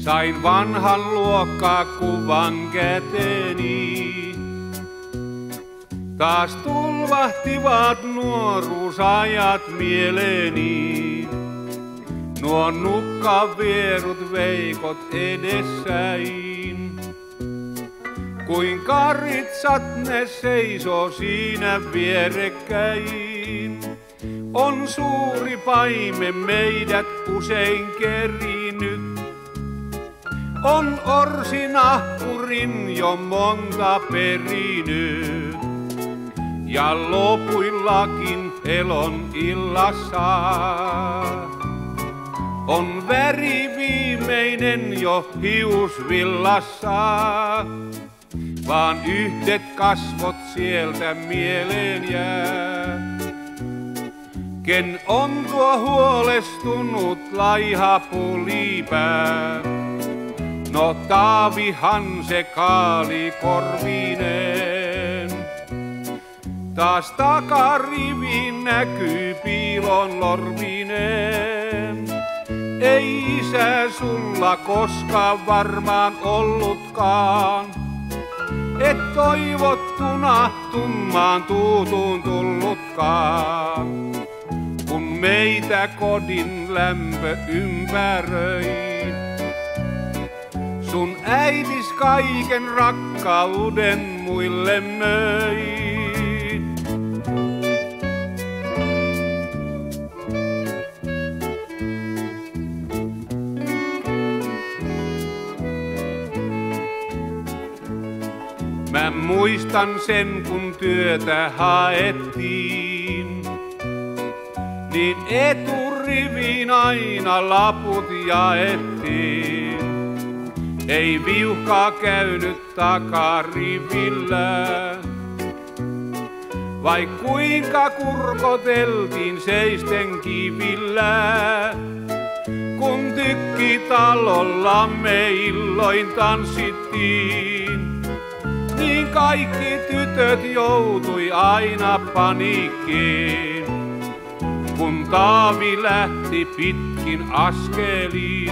Sain vanhan luokkakuvan käteeni. Taas tulvahtivat nuoruusajat mieleeni. Nuo nukkavierut veikot edessäin. Kuin karitsat ne seisoo siinä vierekkäin. On suuri paime meidät usein kerinyt. On orsinahkurin jo monta perinyt. Ja lopuillakin elon illassa on väri viimeinen jo hiusvillassa. Vaan yhdet kasvot sieltä mieleen jää. Ken on tuo huolestunut laiha pulipää? No Taavihan se kaali korvineen. Taas takariviin näkyy piilon lorvineen. Ei isä sulla koskaan varmaan ollutkaan. Et toivottuna tummaan tuutuun tullutkaan. Kun meitä kodin lämpö ympäröi. Sun äitis kaiken rakkauden muille möi. Mä muistan sen, kun työtä haettiin, niin eturiviin aina laput jaettiin. Ei viuhkaa käynyt takarivillä, vai kuinka kurkoteltiin seisten kivillä. Kun tykkitalollamme illoin tanssittiin, niin kaikki tytöt joutui aina paniikkiin. Kun Taavi lähti pitkin askelin,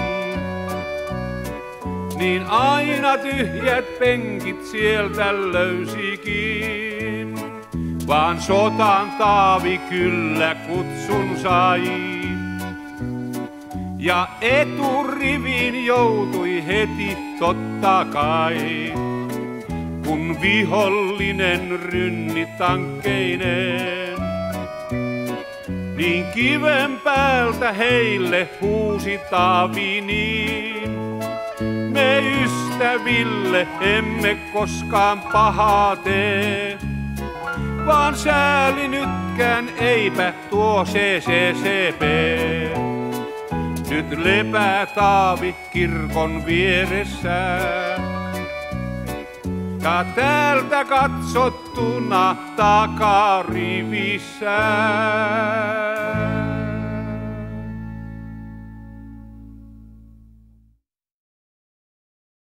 niin aina tyhjät penkit sieltä löysikin. Vaan sotaan Taavi kyllä kutsun sai. Ja eturiviin joutui heti totta kai. Kun vihollinen rynni tankkeineen, niin kiven päältä heille huusi Taavi niin. Me ystäville emme koskaan pahaa tee, vaan sääli nytkään eipä tuo CCCP. Nyt lepää Taavi kirkon vieressä. Ja täältä katsottuna takarivissä.